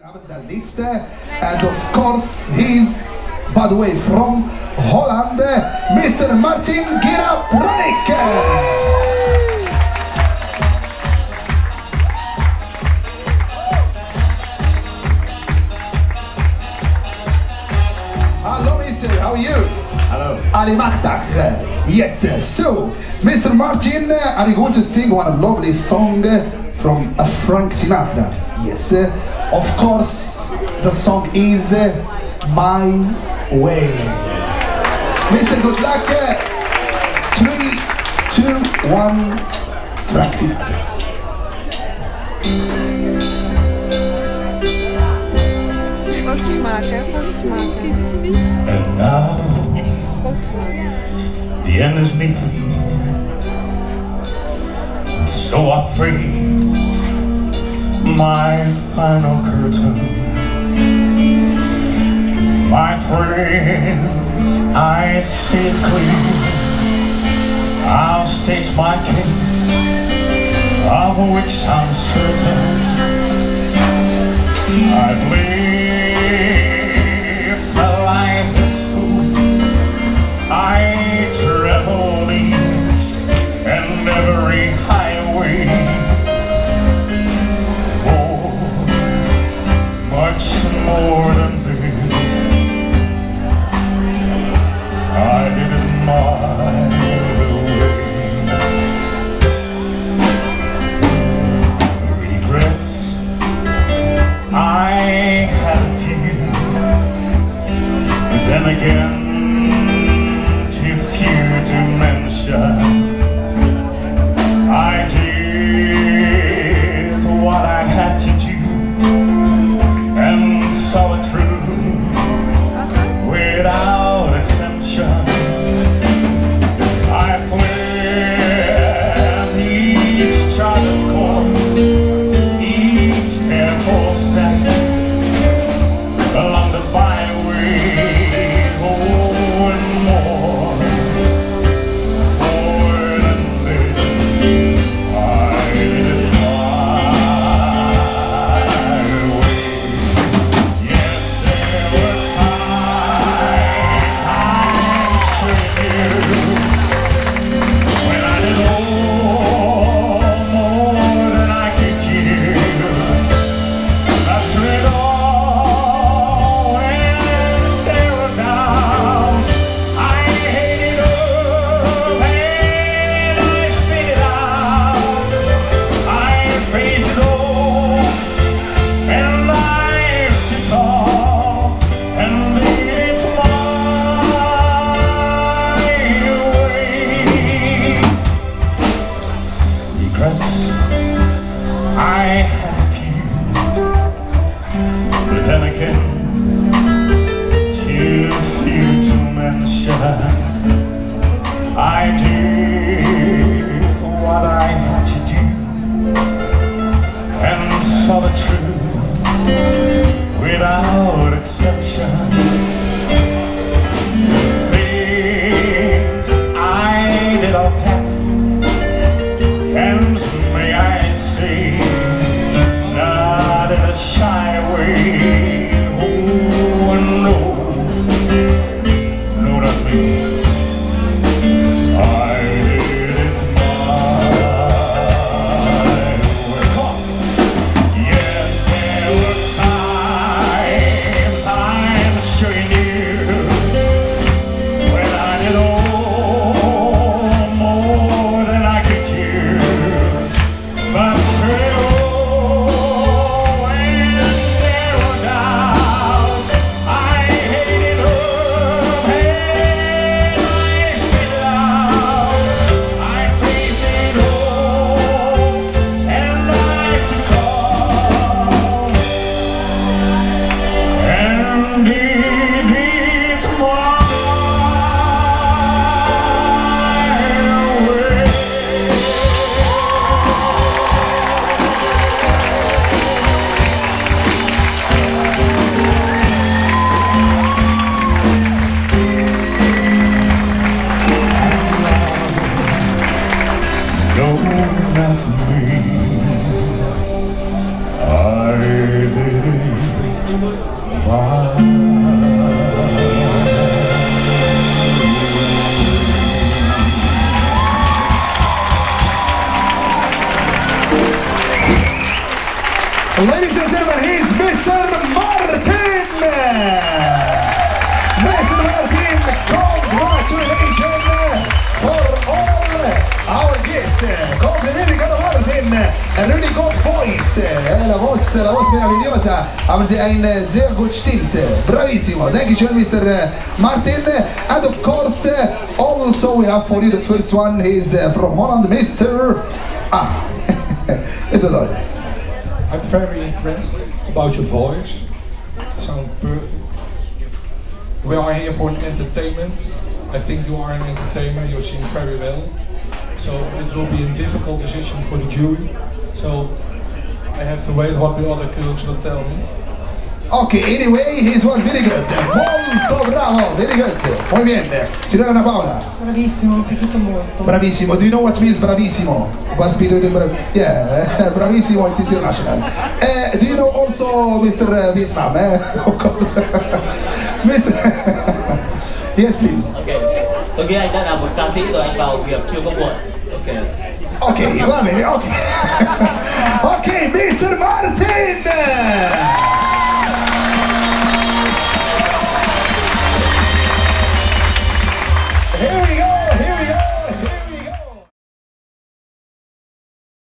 The leadster, and of course he's, by the way, from Holland, Mr. Martin Gira-Bronik. Hello, Mr. How are you? Hello. Ali Machtach. Yes. So, Mr. Martin, are you going to sing one lovely song from Frank Sinatra? Yes. Of course, the song is My Way. Listen, good luck. 3, 2, 1, Frank Sinatra. Foto's maken, foto's maken. And now the end is near, so I freeze my final curtain. My friends, I see it clear. I'll state my case, of which I'm certain. I've lived a life that's full. I traveled each and every highway. Oh, much more than this, I did it my way. Regrets, I had a few, but then again, too few to mention. I did what I had to do and saw the truth without exemption. I fled each charted course, each careful step along the byway. Oh, and more than this, I did it my way. Yes, there were times, I'm sure you, when I did more than I could do. That's it all, and there were times I hated up and I spit it out. I faced it all, and I stood tall and did it my way. Regrets, I had a few, but then again, too few to mention. I did what I had to do and saw the truth without exception. To think I did all that, and may I say, not in a shy way. Oh, no, no, not me. I did it my way. Come on. Yes, there were times, I'm sure you knew, when I did all more than I could use. But true, when there were doubts, I hated up and Ladies and gentlemen, he's Mr. Martin! Mr. Martin, congratulations for all our guests. Complimenti caro Martin, ein really good voice. La voz meravigliosa, haben Sie ein sehr gut stimmt. Bravissimo. Thank you, Mr. Martin. And of course, also we have for you the first one. He's from Holland, Mr. Mr. Lloyd. I'm very impressed about your voice. It sounds perfect. We are here for an entertainment. I think you are an entertainer. You sing very well. So it will be a difficult decision for the jury. So I have to wait what the other critics will tell me. Okay, anyway, he was very good. Molto bravo, very good. Muy bien. Signora Ana Paola. Bravissimo, mi è piaciuto molto. Bravissimo. Do you know what means bravissimo? Yeah, bravissimo, it's international. Do you know also Mr. Vietnam? Of course. Mr. Yes, please. Okay. Tôi nghĩ anh đã là một ca sĩ rồi, anh vào việc chưa có muộn. Okay. Okay, va bene, okay. Okay, Mr. Martin!